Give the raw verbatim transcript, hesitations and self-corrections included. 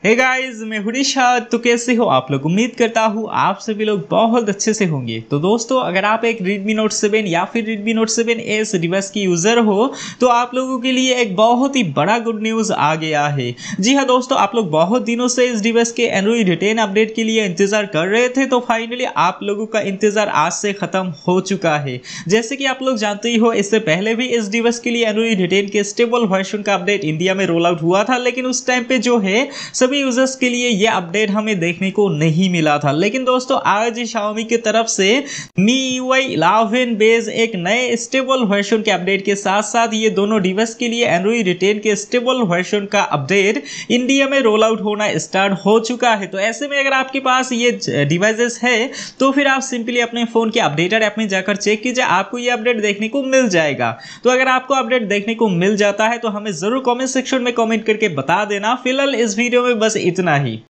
Hey guys, मैं हूं रिशाद। तो कैसे हो आप लोग? उम्मीद करता हूं आप सभी लोग बहुत अच्छे से होंगे। तो दोस्तों, अगर आप एक Redmi Note सेवन या फिर Redmi Note seven S device की यूजर हो तो आप लोगों के लिए एक बहुत ही बड़ा गुड न्यूज आ गया है। जी हाँ दोस्तों, आप लोग बहुत दिनों से इस डिवाइस के एंड्रॉइड टेन अपडेट के लिए इंतजार कर रहे थे, तो फाइनली आप लोगों का इंतजार आज से खत्म हो चुका है। जैसे कि आप लोग जानते ही हो, इससे पहले भी इस डिवाइस के लिए एंड्रॉइड टेन के स्टेबल वर्जन का अपडेट इंडिया में रोल आउट हुआ था, लेकिन उस टाइम पे जो है सभी यूजर्स के लिए यह अपडेट हमें देखने को नहीं मिला था। लेकिन दोस्तों, आज Xiaomi की तरफ से M I U I eleven base एक नए स्टेबल वर्जन के अपडेट के साथ साथ ये दोनों डिवाइस के लिए एंड्रॉइड टेन के स्टेबल वर्जन का अपडेट इंडिया में रोल आउट होना स्टार्ट हो चुका है। तो ऐसे में अगर आपके पास ये डिवाइसेस है तो फिर आप सिंपली अपने फोन के अपडेटर ऐप में जाकर चेक कीजिए, आपको ये अपडेट देखने को मिल जाएगा। तो अगर आपको अपडेट देखने को मिल जाता है तो हमें जरूर कमेंट सेक्शन में कमेंट करके बता देना। फिलहाल इस वीडियो में बस इतना ही।